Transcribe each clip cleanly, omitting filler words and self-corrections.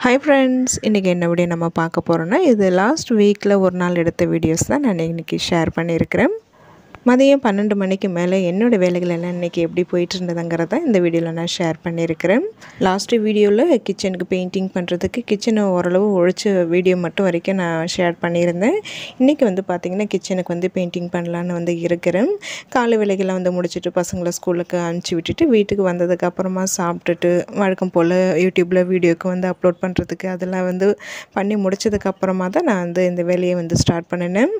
Hi friends, இன்றைக்கி என்ன video நம்ம பார்க்க போகிறோன்னா இது லாஸ்ட் வீக்கில் ஒரு நாள் எடுத்த வீடியோஸ் தான் நான் இன்றைக்கி ஷேர் பண்ணியிருக்கிறேன். மதியம் 12 மணிக்கு மேலே என்னோடய வேலைகள் எல்லாம் இன்றைக்கி எப்படி போயிட்டு இருந்ததுங்கிறத இந்த வீடியோவில் நான் ஷேர் பண்ணியிருக்கிறேன். லாஸ்ட்டு வீடியோவில் கிச்சனுக்கு பெயிண்டிங் பண்ணுறதுக்கு கிச்சனை ஓரளவு ஒழிச்சு வீடியோ மட்டும் வரைக்கும் நான் ஷேர் பண்ணியிருந்தேன். இன்றைக்கி பார்த்திங்கன்னா கிச்சனுக்கு பெயிண்டிங் பண்ணலான்னு இருக்கிறேன். காலை வேலைகள்லாம் முடிச்சுட்டு பசங்களை ஸ்கூலுக்கு அனுப்பிச்சி விட்டுட்டு வீட்டுக்கு வந்ததுக்கப்புறமா சாப்பிட்டுட்டு வழக்கம் போல் யூடியூப்பில் வீடியோக்கு அப்லோட் பண்ணுறதுக்கு அதெல்லாம் பண்ணி முடிச்சதுக்கப்புறமா தான் நான் இந்த வேலையை ஸ்டார்ட் பண்ணினேன்.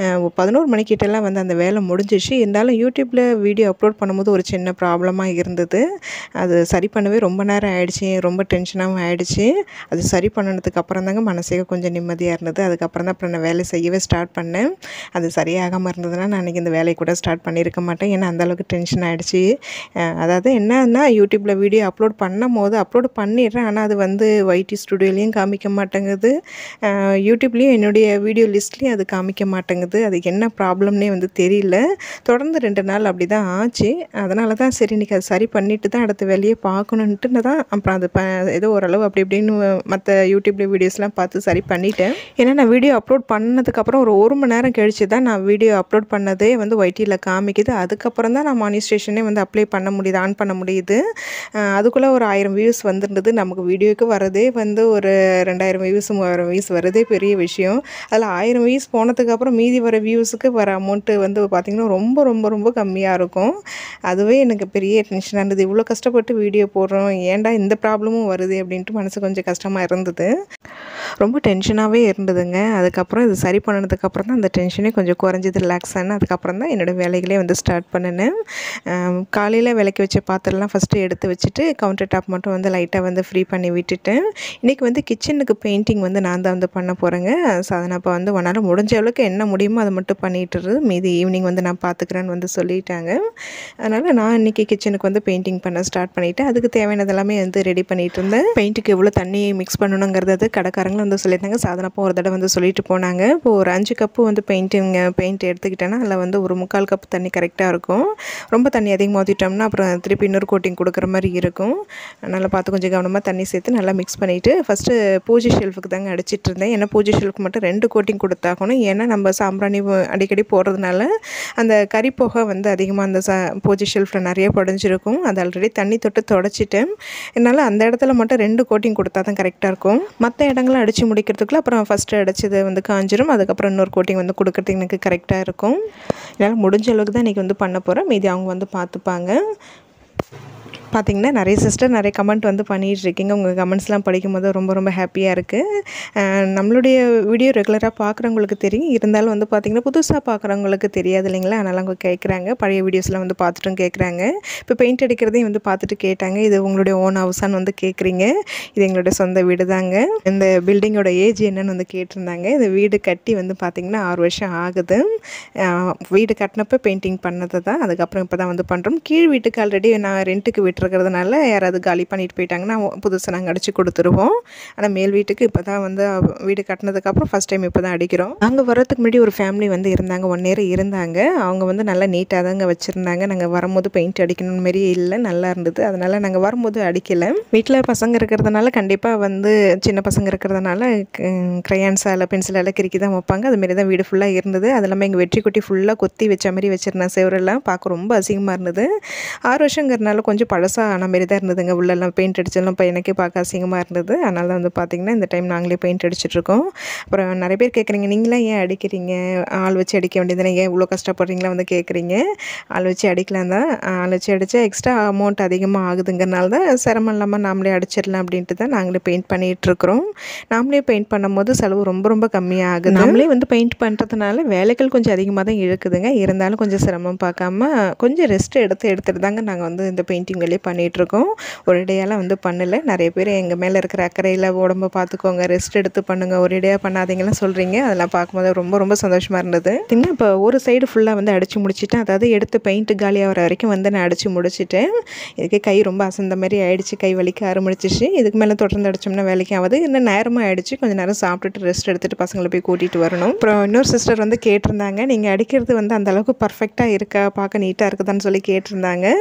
11 மணிக்கிட்டலாம் அந்த வேலை முடிஞ்சிச்சு. இருந்தாலும் யூடியூப்பில் வீடியோ அப்லோட் பண்ணும்போது ஒரு சின்ன ப்ராப்ளமாக இருந்தது. அது சரி பண்ணவே ரொம்ப நேரம் ஆகிடுச்சி, ரொம்ப டென்ஷனாகவும் ஆகிடுச்சி. அது சரி பண்ணினதுக்கு அப்புறம் தாங்க மனசே கொஞ்சம் நிம்மதியாக இருந்தது. அதுக்கப்புறம் தான் அப்புறம் நான் வேலை செய்யவே ஸ்டார்ட் பண்ணேன். அது சரியாகாமல் இருந்ததுன்னா நான் அன்றைக்கி இந்த வேலையை கூட ஸ்டார்ட் பண்ணியிருக்க மாட்டேன். ஏன்னா அந்தளவுக்கு டென்ஷன் ஆகிடுச்சி. அதாவது என்னன்னா யூடியூப்பில் வீடியோ அப்லோட் பண்ணும்போது அப்லோட் பண்ணிடுறேன். ஆனால் அது YT ஸ்டுடியோலேயும் காமிக்க மாட்டேங்குது, யூடியூப்லேயும் என்னுடைய வீடியோ லிஸ்ட்லேயும் அது காமிக்க மாட்டேங்குது. அது என்ன ப்ராப்ளம்னே தெரியல. தொடர்ந்து 2 நாள் அப்படி தான் ஆச்சு. அதனால தான் சரி இன்றைக்கி அது சரி பண்ணிவிட்டு தான் அடுத்த வேலையை பார்க்கணுன்ட்டு தான் அப்புறம் அது ஏதோ ஓரளவு அப்படி இப்படின்னு மற்ற யூடியூப்ல வீடியோஸ்லாம் பார்த்து சரி பண்ணிட்டேன். ஏன்னா நான் வீடியோ அப்லோட் பண்ணதுக்கப்புறம் ஒரு மணி நேரம் கழித்து தான் நான் வீடியோ அப்லோட் பண்ணதே YTயில் காமிக்குது. அதுக்கப்புறம் தான் நான் மானிஸ்ட்ரேஷனே அப்ளை பண்ண முடியுது, ஆன் பண்ண முடியுது. அதுக்குள்ளே ஒரு 1000 வியூஸ் வந்துருந்தது. நமக்கு வீடியோவுக்கு வரதே ஒரு 2000 வியூஸ் 3000 வியூஸ் வரதே பெரிய விஷயம். அதில் 1000 வியூஸ் போனதுக்கப்புறம் மீதி வர வியூஸுக்கு வர அமௌண்ட்டு பார்த்திங்கன்னா ரொம்ப ரொம்ப ரொம்ப கம்மியாக இருக்கும். அதுவே எனக்கு பெரிய டென்ஷனாக இருந்தது. இவ்வளோ கஷ்டப்பட்டு வீடியோ போடுறோம், ஏன்டா இந்த ப்ராப்ளமும் வருது அப்படின்ட்டு மனசு கொஞ்சம் கஷ்டமாக இருந்தது. ரொம்ப டென்ஷனாகவே இருந்ததுங்க. அதுக்கப்புறம் இது சரி பண்ணதுக்கப்புறம் தான் அந்த டென்ஷனே கொஞ்சம் குறைஞ்சது, ரிலாக்ஸ் ஆனேன். அதுக்கப்புறம் தான் என்னோடய வேலைகளே ஸ்டார்ட் பண்ணினேன். காலையில் விளக்கி வச்ச பாத்திரம்லாம் ஃபஸ்ட்டு எடுத்து வச்சுட்டு கவுண்டர் டாப் மட்டும் லைட்டாக ஃப்ரீ பண்ணி விட்டுட்டேன். இன்றைக்கி கிச்சனுக்கு பெயிண்டிங் நான் தான் பண்ண போகிறேங்க. ஸோ அதை நான் இப்போ உன்னால் முடிஞ்ச அளவுக்கு என்ன முடியுமோ அதை மட்டும் பண்ணிட்டுரு, மீதி ஈவினிங் நான் பார்த்துக்கிறேன்னு சொல்லிட்டாங்க. அதனால் நான் இன்றைக்கி கிச்சனுக்கு பெயிண்டிங் பண்ண ஸ்டார்ட் பண்ணிவிட்டேன். அதுக்கு தேவையானது எல்லாமே ரெடி பண்ணிகிட்டு இருந்தேன். பெயிண்ட்டுக்கு எவ்வளோ தண்ணி மிக்ஸ் பண்ணணுங்கிறது கடைக்காரங்களும் சொல்லியிருந்தாங்க. சாதனப்போ ஒரு தடவை சொல்லிட்டு போனாங்க. இப்போ ஒரு 5 கப்பு பெயிண்ட் எடுத்துக்கிட்டேன்னா அதில் ஒரு 3/4 கப் தண்ணி கரெக்டாக இருக்கும். ரொம்ப தண்ணி அதிகமாக ஊற்றிட்டோம்னா அப்புறம் திருப்பி இன்னொரு கோட்டிங் கொடுக்குற மாதிரி இருக்கும். அதனால் பார்த்து கொஞ்சம் கவனமாக தண்ணி சேர்த்து நல்லா மிக்ஸ் பண்ணிவிட்டு ஃபஸ்ட்டு பூஜை ஷெல்ஃபுக்கு தாங்க அடிச்சிட்டு இருந்தேன். ஏன்னா பூஜை ஷெல்ஃபுக்கு மட்டும் 2 கோட்டிங் கொடுத்தாகணும். ஏன்னா நம்ம சாம்பிராணி அடிக்கடி போடுறதுனால அந்த கறி புகை அதிகமாக அந்த பூஜை ஷெல்ஃபில் நிறைய படிஞ்சிருக்கும். அது ஆல்ரெடி தண்ணி தொட்டு தொடச்சிட்டேன். என்னால் அந்த இடத்துல மட்டும் 2 கோட்டிங் கொடுத்தா தான் கரெக்டாக இருக்கும். மற்ற இடங்களை அடித்து முடிக்கிறதுக்குள்ள அப்புறம் ஃபஸ்ட்டு அடித்தது காஞ்சிரும். அதுக்கப்புறம் இன்னொரு கோட்டிங் கொடுக்கறதுக்கு எனக்கு கரெக்டாக இருக்கும். என்னால் முடிஞ்ச அளவுக்கு தான் இன்றைக்கி பண்ண போகிறேன். மீதி அவங்க பார்த்துப்பாங்க. பார்த்திங்கன்னா நிறைய சிஸ்டர் நிறைய கமெண்ட் பண்ணிகிட்ருக்கீங்க. உங்கள் கமெண்ட்ஸ்லாம் படிக்கும்போது ரொம்ப ரொம்ப ஹாப்பியாக இருக்குது. நம்மளுடைய வீடியோ ரெகுலராக பார்க்குறவங்களுக்கு தெரியும். இருந்தாலும் பார்த்திங்கன்னா புதுசாக பார்க்குறவங்களுக்கு தெரியாது இல்லைங்களா? அதனால் அவங்க கேட்குறாங்க. பழைய வீடியோஸ்லாம் பார்த்துட்டும் கேட்குறாங்க. இப்போ பெயிண்ட் அடிக்கிறதையும் பார்த்துட்டு கேட்டாங்க. இது உங்களுடைய ஓன் ஹவுஸான்னு கேட்குறீங்க. இது எங்களுடைய சொந்த வீடு தாங்க. இந்த பில்டிங்கோட ஏஜ் என்னன்னு கேட்டிருந்தாங்க. இந்த வீடு கட்டி பார்த்திங்கன்னா 6 வருஷம் ஆகுது. வீடு கட்டினப்போ பெயிண்டிங் பண்ணது தான். அதுக்கப்புறம் இப்போ தான் பண்ணுறோம். கீழ் வீட்டுக்கு ஆல்ரெடி நான் ரெண்ட்டுக்கு விட்டுருக்கிறதுனால யாராவது காலி பண்ணிட்டு போயிட்டாங்கன்னா புதுசாக நாங்கள் அடித்து கொடுத்துருவோம். ஆனால் மேல் வீட்டுக்கு இப்போ தான் வீடு கட்டினதுக்கப்புறம் ஃபஸ்ட் டைம் இப்போ தான் அடிக்கிறோம். அங்கே வரதுக்கு முன்னாடி ஒரு ஃபேமிலி இருந்தாங்க, 1 இயர் இருந்தாங்க. அவங்க நல்லா நீட்டாக தாங்க வச்சுருந்தாங்க. நாங்கள் வரும்போது பெயிண்ட் அடிக்கணும் மாரி இல்லை, நல்லா இருந்தது. அதனால் நாங்கள் வரும்போது அடிக்கலை. வீட்டில் பசங்க இருக்கிறதுனால கண்டிப்பாக சின்ன பசங்க இருக்கிறதுனால க்ரையான்ஸால் பென்சிலால் கிறுக்கி தான் வைப்பாங்க. அதுமாரி தான் வீடு ஃபுல்லாக இருந்தது. அது இல்லாமல் எங்கள் வெற்றி குட்டி ஃபுல்லாக கொத்தி வச்ச மாதிரி வச்சுருந்தேன். செவரெல்லாம் பார்க்க ரொம்ப அசிங்கமாக இருந்தது. 6 வருஷங்கிறதுனால கொஞ்சம் பழசாக ஆன மாரி தான் இருந்ததுங்க. உள்ளெல்லாம் பெயிண்ட் அடிச்செல்லாம் இப்போ எனக்கே பார்க்க அசிங்கமாக இருந்தது. அதனால் பார்த்திங்கன்னா இந்த டைம் நாங்களே பெயிண்ட் அடிச்சிட்ருக்கோம். அப்புறம் நிறைய பேர் கேட்குறீங்க, நீங்களாம் ஏன் அடிக்கிறீங்க? ஆள் வச்சு அடிக்க வேண்டியதுதானே, ஏன் இவ்வளோ கஷ்டப்படுறீங்களா கேட்குறீங்க. ஆள் வச்சு அடிக்கலாம் தான். ஆள் வச்சு அடித்தா எக்ஸ்ட்ரா அமௌண்ட் அதிகமாக ஆகுதுங்கிறனால தான் சிரமம் இல்லாமல் நாமளே அடிச்சிடலாம் அப்படின்ட்டு தான் நாங்களே பெயிண்ட் பண்ணிகிட்ருக்குறோம். நாமளே பெயிண்ட் பண்ணும்போது செலவு ரொம்ப ரொம்ப கம்மியாக ஆகுது. நாமளே பெயிண்ட் பண்ணுறதுனால வேலைகள் கொஞ்சம் அதிகமாக தான் இழுக்குதுங்க. இருந்தாலும் கொஞ்சம் சிரமம் பார்க்காம கொஞ்சம் ரெஸ்ட் எடுத்துட்டு தாங்க நாங்கள் இந்த பெயிண்டிங் வேலையை பண்ணிகிட்ருக்கோம். ஒரேடியாலாம் பண்ணலை. நிறைய பேர் எங்கள் மேலே இருக்கிற அக்கறையில் உடம்பை பார்த்துக்கோங்க, ரெஸ்ட் எடுத்து பண்ணுங்கள், ஒரேடியாக பண்ணாதீங்கலாம் சொல்கிறீங்க. அதெல்லாம் பார்க்கும்போது ரொம்ப ரொம்ப சந்தோஷமாக இருந்தது. பார்த்தீங்கன்னா இப்போ ஒரு சைடு ஃபுல்லாக அடித்து முடிச்சிட்டேன். அதாவது எடுத்து பெயிண்ட் காலியாக வர வரைக்கும் நான் அடித்து முடிச்சிட்டேன். இதுக்கு கை ரொம்ப அசந்த மாதிரி ஆகிடுச்சு, கை வலிக்க ஆரம்பிச்சிச்சு. இதுக்கு மேலே தொடர்ந்து அடித்தோம்னா வேலைக்கு ஆகுது. இன்னும் நேரமாக ஆகிடுச்சு. கொஞ்சம் நேரம் சாப்பிட்டுட்டு ரெஸ்ட் எடுத்துகிட்டு பசங்களை போய் கூட்டிகிட்டு வரணும். அப்புறம் இன்னொரு சிஸ்டர் கேட்டிருந்தாங்க, நீங்கள் அடிக்கிறது அந்தளவுக்கு பர்ஃபெக்டாக இருக்கா, பார்க்க நீட்டாக இருக்குதான்னு சொல்லி கேட்டிருந்தாங்க.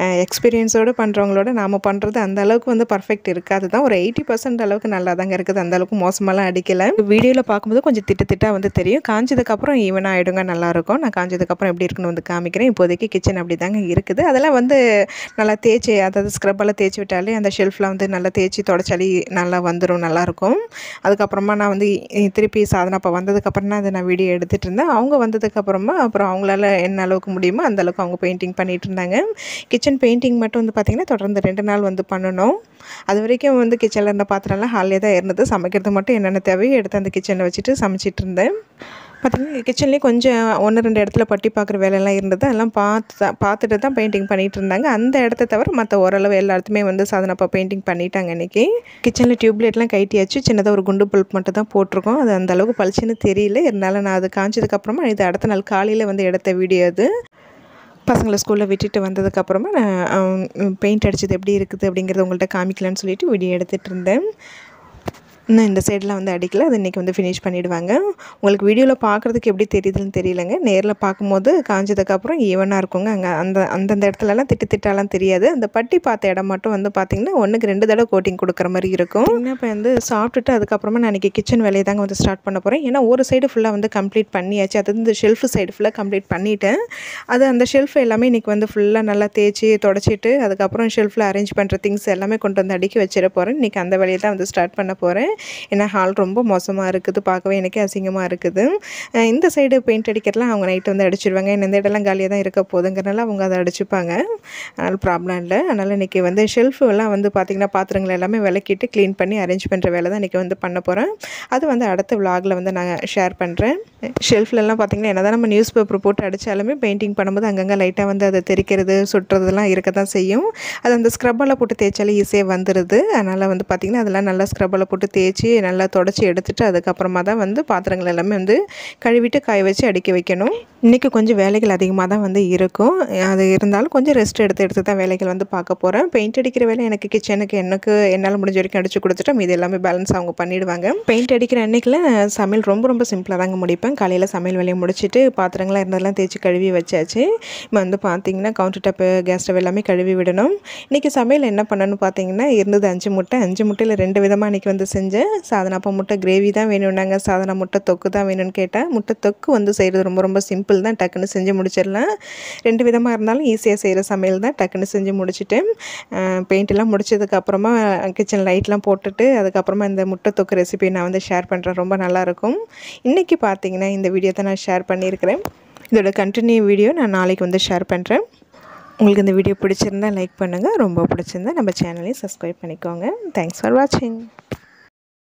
எக்ஸ்பீரியன்ஸோடு பண்ணுறவங்களோட நாம் பண்ணுறது அந்த அளவுக்கு வந்து பர்ஃபெக்ட் இருக்காது தான். ஒரு 80% அளவுக்கு நல்லா தாங்க இருக்குது, அந்த அளவுக்கு மோசமாலாம் அடிக்கலை. வீடியோவில் பார்க்கும்போது கொஞ்சம் திட்டாக வந்து தெரியும், காஞ்சதுக்கப்புறம் ஈவனாக ஆகிடுங்க, நல்லாயிருக்கும். நான் காஞ்சதுக்கப்புறம் எப்படி இருக்குன்னு வந்து காமிக்கிறேன். இப்போதைக்கு கிச்சன் அப்படி தாங்க இருக்குது. அதெல்லாம் வந்து நல்லா தேய்ச்சி, அதாவது ஸ்க்ரப்பெல்லாம் தேய்ச்சி விட்டாலே அந்த ஷெல்ஃபில் வந்து நல்லா தேய்ச்சி தொடச்சாலே நல்லா வந்துடும், நல்லாயிருக்கும். அதுக்கப்புறமா நான் வந்து திருப்பி சாதனா அப்போ வந்ததுக்கப்புறம் தான் அதை நான் வீடியோ எடுத்துகிட்டு இருந்தேன். அவங்க வந்ததுக்கப்புறமா அப்புறம் அவங்களால என்ன அளவுக்கு முடியுமோ அந்த அளவுக்கு அவங்க பெயிண்டிங் பண்ணிகிட்டு இருந்தாங்க. கிச்சன் பெயிண்டிங் மட்டும் வந்து பார்த்திங்கன்னா தொடர்ந்து 2 நாள் வந்து பண்ணணும். அது வரைக்கும் வந்து கிச்சனில் இருந்த பாத்திரம்லாம் ஹாலிலே தான் இருந்தது. சமைக்கிறது மட்டும் என்னென்ன தேவையோ எடுத்து அந்த கிச்சனில் வச்சுட்டு சமைச்சிட்டு இருந்தேன். பார்த்திங்கன்னா கிச்சன்லேயே கொஞ்சம் 1-2 இடத்துல பட்டி பார்க்குற வேலையெல்லாம் இருந்தது. அதெல்லாம் பார்த்துட்டு தான் பெயிண்டிங் பண்ணிகிட்டு இருந்தாங்க. அந்த இடத்த தவிர மற்ற ஓரளவு எல்லா இடத்துமே வந்து சாதனப்பா பெயிண்டிங் பண்ணிட்டாங்க இன்றைக்கி. கிச்சனில் டியூப்லைட்லாம் கைட்டியாச்சு, சின்னதாக ஒரு குண்டு பல்ப் மட்டும் தான் போட்டிருக்கோம். அது அந்த அளவுக்கு பளிச்சுன்னு தெரியல. இருந்தாலும் நான் அது காய்ச்சதுக்கப்புறமா இது அடுத்த நாள் காலையில் வந்து எடுத்த வீடியோ அது. பசங்களை ஸ்கூலில் விட்டுட்டு வந்ததுக்கப்புறமா நான் பெயிண்ட் அடித்தது எப்படி இருக்குது அப்படிங்கிறத உங்கள்கிட்ட காமிக்கலான்னு சொல்லிட்டு வீடியோ எடுத்துகிட்டு இருந்தேன். இன்னும் இந்த சைடெலாம் வந்து அடிக்கல, அது இன்றைக்கி வந்து ஃபினிஷ் பண்ணிவிடுவாங்க. உங்களுக்கு வீடியோவில் பார்க்குறதுக்கு எப்படி தெரியுதுன்னு தெரியலங்க, நேரில் பார்க்கும்போது காஞ்சதுக்கப்புறம் ஈவனாக இருக்குங்க. அங்கே அந்தந்த இடத்துலலாம் திட்டாலாம் தெரியாது. அந்த பட்டி பார்த்த இடம் மட்டும் வந்து பார்த்திங்கன்னா 1க்கு 2 தடவை கோட்டிங் கொடுக்குற மாதிரி இருக்கும். இப்போ வந்து சாப்பிட்டுட்டு அதுக்கப்புறமா நான் இன்றைக்கி கிச்சன் வேலையை தாங்க வந்து ஸ்டார்ட் பண்ண போகிறேன். ஏன்னா ஒரு சைடு ஃபுல்லாக வந்து கம்ப்ளீட் பண்ணியாச்சு, அது இந்த ஷெல்ஃபு சைடு ஃபுல்லாக கம்ப்ளீட் பண்ணிவிட்டேன். அது அந்த ஷெல்ஃப் எல்லாமே இன்றைக்கி வந்து ஃபுல்லாக நல்லா தேய்ச்சி தொடச்சிட்டு அதுக்கப்புறம் ஷெல்ஃபில் அரேஞ்ச் பண்ணுற திங்ஸ் எல்லாமே கொண்டு வந்து அடுக்கி வச்சிட போகிறேன். இன்றைக்கி அந்த வேலையை தான் வந்து ஸ்டார்ட் பண்ண போகிறேன். ஏன்னா ஹால் ரொம்ப மோசமாக இருக்குது, பார்க்கவே எனக்கே அசிங்கமாக இருக்குது. இந்த சைடு பெயிண்ட் அடிக்கிறதுலாம் அவங்க நைட்டு வந்து அடிச்சிடுவாங்க. இந்த இடம்லாம் காலியாக தான் இருக்க போதுங்கிறனால அவங்க அதை அடிச்சுப்பாங்க, அதனால் ப்ராப்ளம் இல்லை. அதனால் இன்றைக்கி வந்து ஷெல்ஃபெல்லாம் வந்து பார்த்திங்கன்னா பாத்திரங்கள் எல்லாமே விளக்கிட்டு க்ளீன் பண்ணி அரேஞ்ச் பண்ணுற வேலை தான் இன்றைக்கி வந்து பண்ண போகிறேன். அது வந்து அடுத்த விலாகில் வந்து நான் ஷேர் பண்ணுறேன். ஷெல்ஃப்லலாம் பார்த்திங்கன்னா என்ன தான் நம்ம நியூஸ் பேப்பர் போட்டு அடித்தாலுமே பெயிண்டிங் பண்ணும்போது அங்கங்கே லைட்டாக வந்து அதை தெரிக்கிறது சுட்டுறதுலாம் இருக்க தான் செய்யும். அது அந்த ஸ்க்ரப்பெல்லாம் போட்டு தேய்ச்சாலே ஈஸியாக வந்துடுது. அதனால் வந்து பார்த்திங்கன்னா அதெல்லாம் நல்லா ஸ்க்ரப்பெல்லாம் போட்டு தேய்ச்சி நல்லா தொடச்சி எடுத்துகிட்டு அதுக்கப்புறமா தான் வந்து பாத்திரங்கள் எல்லாமே வந்து கழுவிட்டு காய வச்சு அடுக்கி வைக்கணும். இன்றைக்கி கொஞ்சம் வேலைகள் அதிகமாக தான் வந்து இருக்கும். அது இருந்தாலும் கொஞ்சம் ரெஸ்ட் எடுத்து தான் வேலைகள் வந்து பார்க்க போகிறேன். பெயிண்ட் அடிக்கிற வேலை எனக்கு கிச்சனுக்கு என்னால் முடிஞ்ச வரைக்கும் அடித்து கொடுத்துட்டு மீது எல்லாமே பேலன்ஸ் அவங்க பண்ணிவிடுவாங்க. பெயிண்ட் அடிக்கிற அன்றைக்கில் சமையல் ரொம்ப சிம்பிளாக தாங்க முடிப்பேன். காலையில் சமையல் வேலையை முடிச்சுட்டு பாத்திரங்களாக இருந்ததெல்லாம் தேய்ச்சி கழுவி வச்சாச்சு. இப்போ வந்து பார்த்திங்கன்னா கவுண்டர் டாப்பு, கேஸ் ஸ்டவ் எல்லாமே கழுவி விடணும். இன்றைக்கி சமையல் என்ன பண்ணணும்னு பார்த்திங்கன்னா இருந்தது 5 முட்டை. 5 முட்டையில் 2 விதமாக இன்றைக்கி வந்து செஞ்சேன். சாதனா அப்போ முட்டை கிரேவி தான் வேணும்னாங்க, சாதனா முட்டை தொக்கு தான் வேணும்னு கேட்டால். முட்டை தொக்கு வந்து செய்கிறது ரொம்ப சிம்பிள் தான், டக்குன்னு செஞ்சு முடிச்சிடலாம். 2 விதமாக இருந்தாலும் ஈஸியாக செய்கிற சமையல் தான், டக்குன்னு செஞ்சு முடிச்சுட்டு பெயிண்டெல்லாம் முடிச்சதுக்கப்புறமா கிச்சன் லைட்லாம் போட்டுட்டு அதுக்கப்புறமா இந்த முட்டை தொக்கு ரெசிபி நான் வந்து ஷேர் பண்ணுறேன். ரொம்ப நல்லாயிருக்கும். இன்றைக்கி பார்த்திங்கன்னா இந்த வீடியோ தான் நான் ஷேர் பண்ணியிருக்கிறேன். இதோட கண்டினியூ வீடியோ நான் நாளைக்கு வந்து ஷேர் பண்ணுறேன். உங்களுக்கு இந்த வீடியோ பிடிச்சிருந்தால் லைக் பண்ணுங்கள், ரொம்ப பிடிச்சிருந்தா நம்ம சேனலையும் சப்ஸ்கிரைப் பண்ணிக்கோங்க. தேங்க்ஸ் ஃபார் வாட்சிங்.